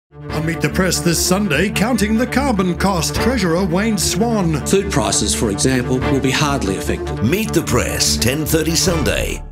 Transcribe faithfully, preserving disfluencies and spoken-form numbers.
On Meet the Press this Sunday, counting the carbon cost, Treasurer Wayne Swan. Food prices, for example, will be hardly affected. Meet the Press, ten thirty Sunday.